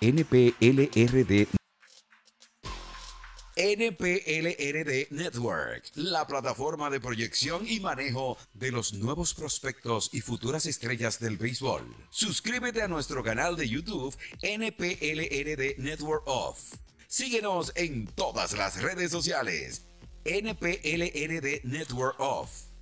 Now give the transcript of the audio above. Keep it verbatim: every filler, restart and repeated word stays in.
N P L R D N P L R D Network, la plataforma de proyección y manejo de los nuevos prospectos y futuras estrellas del béisbol. Suscríbete a nuestro canal de YouTube N P L R D Network Off. Síguenos en todas las redes sociales. N P L R D Network Off.